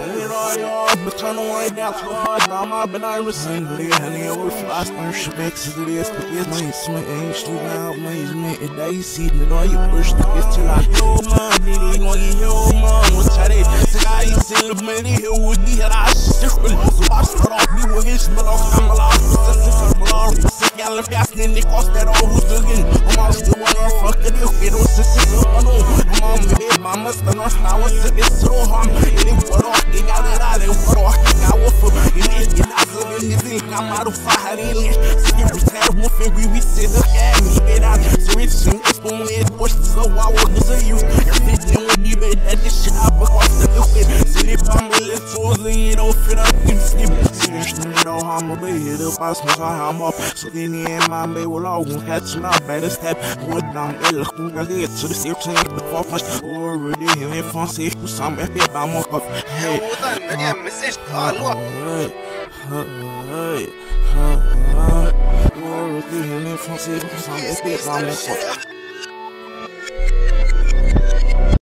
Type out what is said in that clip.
But turn away down to hard, now my bananas and the honey over flies, worship X to this, but this my sweat ain't still out, my man, and they see the all you push to get till I know my nitty, going to your mom, what's that? I see the money here with the head, I circle, so I start off me with his mellow, I'm alive, I'm alive, I left gas in the cost that all who's doing. I'm still one or fuck the deal, it was sisters on I'm on the bed, my must have not how it's so hard. It is what off, they got it out, and what off, they got what for it. It has a little I'm out of fire, it is. Every time we sit the cat, we get out. So it's in this one, it was so I was to you. Everything when you bet that this shit up across the loop. See if I'm a little so it don't fit up in sleep. Seriously, no, I'm a baby, the boss was I'm up. So then my baby will always catch my better step. What down there, looking at it, so the same thing before much already in fancy to some epic by more of hey, already in fancy to some epic by more of